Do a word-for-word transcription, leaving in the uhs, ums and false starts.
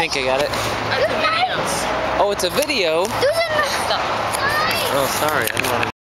think I got it. That's a video. Oh, it's a video? Stop. Oh, sorry. I don't want to